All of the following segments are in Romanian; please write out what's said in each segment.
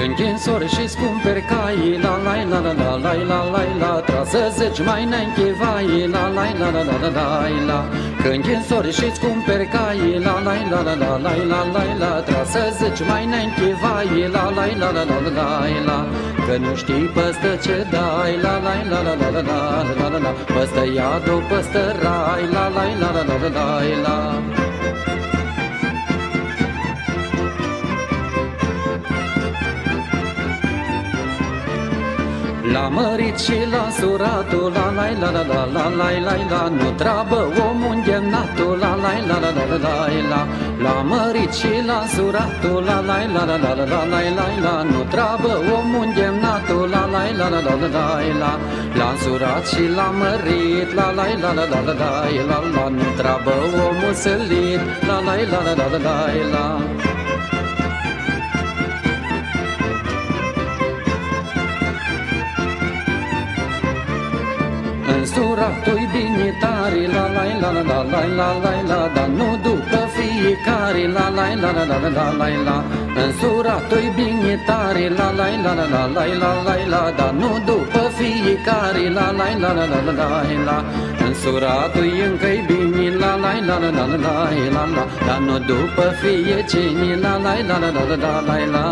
Când însori și-ți cumperi cai, la la la la la la la la la, trasă zici mai ne-nchivai, la la la la la la la la. Când însori și-ți cumperi cai, la la la la la la la la la, trasă zici mai ne-nchivai, la la la la la la la la. Că nu știi păstă ce dai, la la la la la la la la la la, păstă iadul, păstă rai, la la la la la la la la. La mărit și la suratul, la la la la la la la la la, nu treabă omul îndemnatul, la la la la la la la la. La mărit și la suratul, la la la la la la la la la, nu treabă omul îndemnatul, la la la la la la la la. L-am surat și l-am mărit, la la la la la la la la, nu treabă omul sălit, la la la la la la la. Însuratul-i bine tare, la la la la la la la la la, dar nu după fiecare, la la la la la la la la. Însuratul-i bine tare, la la la la la la la la la, dar nu după fiecare, la la la la la la la la. Însuratul-i încă-i bine, la la la la la la la la, dar nu după fiecare, la la la la la la la la.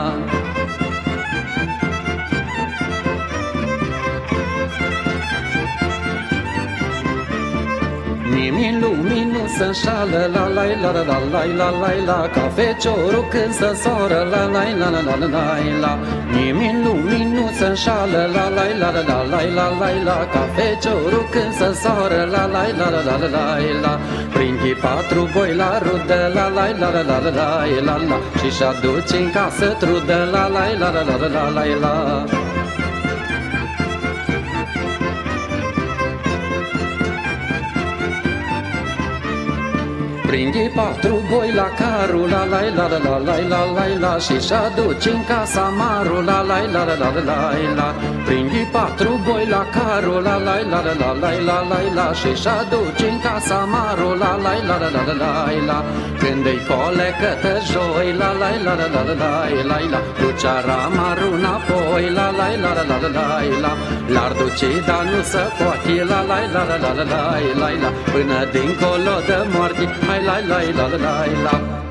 Nimeni lumii nu se înșală, la la la la la la la la la, ca feciorul când se soră, la la la la la la la la. Nimeni lumii nu se înșală, la la la la la la la la la, ca feciorul când se soră, la la la la la la la la. Prinzi patru boi la rudă, la la la la la la la la la, și-și aduce în casă trudă, la la la la la la la la la. Prinde patru boi la carul, la la la la la la la la la, și-și aduce în casa marul, la la la la la la la. Prinde patru boi la carul, la la la la la la la la la, și-și aduce în casa marul, la la la la la la la la. Când-i colecătă joi, la la la la la la la la la, duce aramarul înapoi, la la la la la la la la. L-ar duce, dar nu se poate, la la la la la la la la la, până dincolo de moarte, hai la la la la la la.